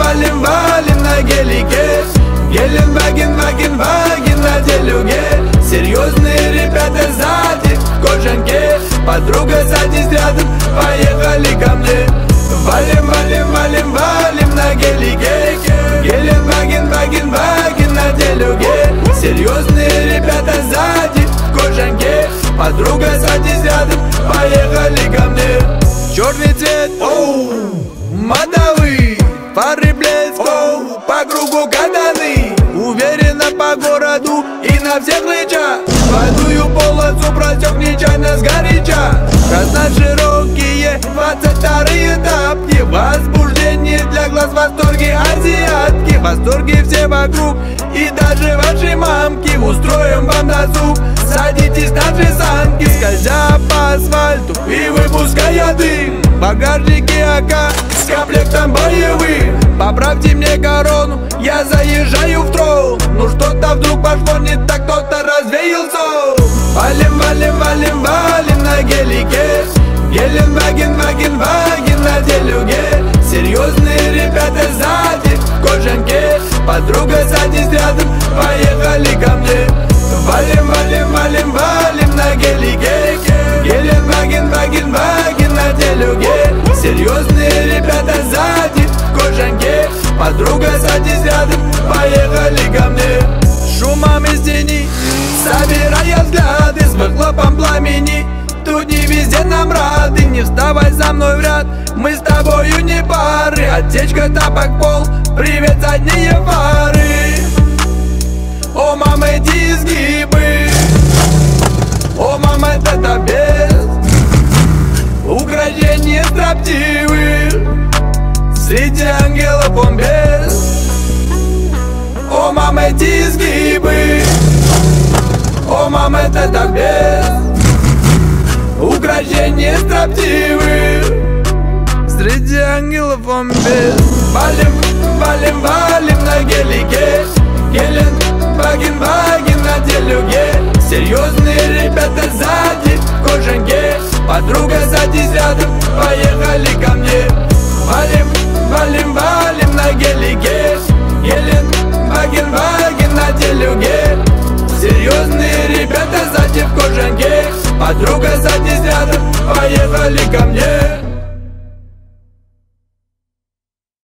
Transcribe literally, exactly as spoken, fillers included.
валим, валим на гелике. Геленваген, ваген, ваген на делюге. Серьезные ребята сзади в кожанке. Подруга садись рядом, поехали ко мне. Валим, валим, валим, валим на гелике. Геленваген, ваген, ваген на делюге. Серьезные ребята сзади в кожанке. Подруга садись рядом, поехали ко мне. Черный цвет, оу, мотовый, фары блеск, оу, по кругу катаны. Уверенно по городу и на всех лычах. Водую полосу просек нечаянно сгоряча. Красно-широкие двадцать вторые тапки. Возбуждение для глаз, восторги азиатки. Восторги все вокруг и даже ваши мамки. Устроим вам досуг, садитесь на наши санки. Скользя по асфальту и выпуская дым. В багажнике АК с комплектом боевым. Поправьте мне корону, я заезжаю в трол. Ну что-то вдруг пошло не так, кто-то развеял сон. Валим, валим, валим, валим на гелике. Геленваген, ваген, ваген на делюге. Серьезные ребята сзади в кожанке. Подруга садись рядом, поехали ко мне. Валим, валим, валим, валим на гелике. Геленваген, ваген, ваген на делюге. Серьезные ребята сзади в кожанке. Подруга садись рядом, поехали ко мне. Шумом из тени, собирая взгляды, с выхлопом пламени. Тут не везде нам рады, не вставай за мной в ряд. Мы с тобою не пары, отсечка, тапок, пол. Привет, задние фары. О, мама, эти изгибы. О, мама, это без украшения строптивых. Среди ангелов он без. О, мама, эти изгибы. О, мама, это без украшения строптивых. Среди ангелов он без. Валим, валим, валим на гелике. Геленваген, ваген на делюге. Серьезные ребята сзади в кожанке. Подруга садись рядом, поехали ко мне. Валим, валим, валим на гелике. Геленваген, ваген на делюге. Серьезные ребята сзади в кожанке. Подруга садись рядом, поехали ко мне.